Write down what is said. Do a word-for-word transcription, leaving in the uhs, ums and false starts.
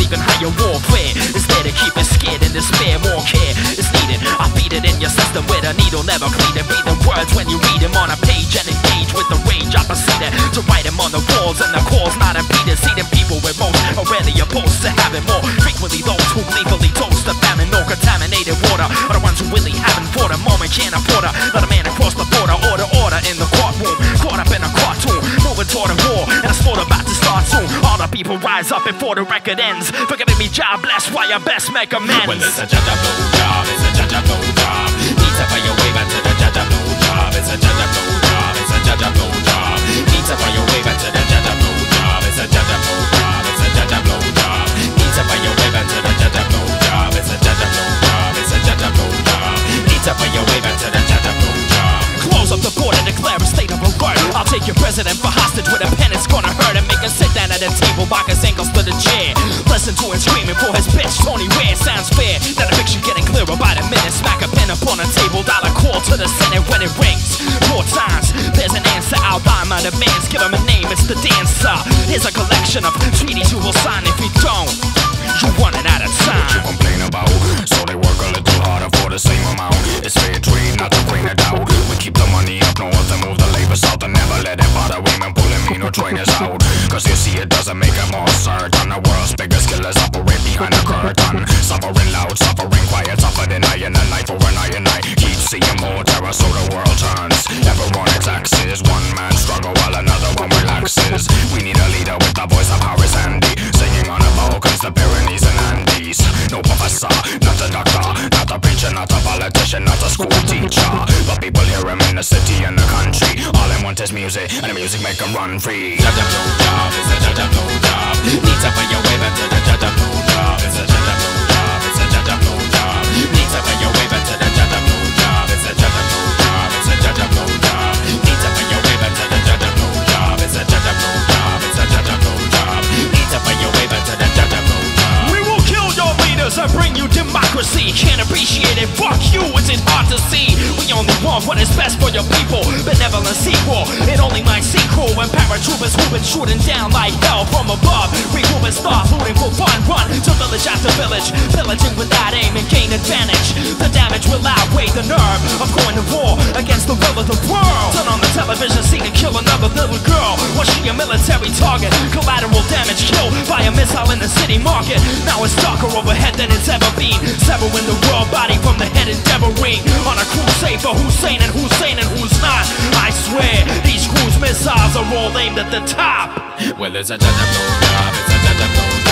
even higher warfare is there to keep it scared and despair. More care is needed. I beat it in your system with a needle never clean. Breathing words when you read them on a page and engage with the rage. I proceeded to write them on the walls and the cause not impeded. See them people with most are rarely opposed to having more. Frequently those who gleefully toast the famine or contaminated water are the ones who really haven't for the moment can't afford to let a man across the border. Order, order in the courtroom, caught up in a cartoon, moving toward a war and a sport about to start soon. All the people rise up before the record ends. Forgiving me, job bless, why I best make amends. Well, it's a Jaja blow job, it's a Jaja blow job. Need to find your way back to the Jaja blow job. It's a Jaja blow job, it's a Jaja blow job. Need to find your way back to the Jaja blow job. It's a Jaja blow job, it's a Jaja blow job. Need to find your way back to the Jaja blow job. It's a Jaja blow job, it's a Jaja blow job. Need to find your way back to the Jaja blow job. Close up the border, declare a state of alert. I'll take your president for hostage with a pen, it's gonna hurt. And make him sit down at a table, lock his ankles to the chair. Listen to him screaming for his bitch, Tony Ware. Sounds fair, that a picture getting clearer by the minute. Smack a pen up on a table, dial a call to the Senate when it rings. Four times, there's an answer outlined my demands. Give him a name, it's the dancer. Here's a collection of treaties you will sign. If you don't, you're running out of time. What you complain about? So they work a little harder for the same amount. It's fair trade, not to bring it out. We keep the money up north and move the labor south, and never let it bother women pulling me no trainers out. Cause you see it doesn't make it more certain. The world's biggest killers operate behind the curtain. Suffering loud, suffering quiet, suffer denying the life over an eye and eye. Keep seeing more terror so the world turns. Everyone its axis, one man struggle while another one relaxes. We need a leader with the voice of Horace Andy, singing on the Balkans, the Pyrenees and Andes. No professor, not a doctor, not a preacher, not a politician, not a school teacher, but people hear him in the city and the country. All they want is music, and the music make them run free. Jaja blow job, it's a Jaja blow job. Need to find your way back to the Jaja blow job. It's a Jaja blow job, it's a Jaja blow job. Need to find your way back to the Jaja blow job. It's a Jaja blow job, it's a Jaja blow job. Need to find your way back to the Jaja blow job. It's a Jaja blow job, it's a Jaja blow job. Need to find your way back to the Jaja blow job. We will kill your leaders and bring you democracy. Can't appreciate it, fuck you, is it hard to see? We only want what is best for your people. Benevolent sequel, it only might seem cool when paratroopers moving, shooting down like hell from above. We move and start looting for fun, run to village after village, pillaging without aim and gain advantage. The damage will outweigh the nerve of going to war against the will of the world. Turn on the television, see to kill another little girl. Was she a military target? Collateral damage, killed by a missile in the city market. Now it's darker overhead than it's ever been, severing the world body from the head, endeavoring on a crusade for who's sane and who's sane and who's not. I swear, these cruise missiles are all aimed at the top. Well, it's a Jaja blow job, it's a Jaja blow job.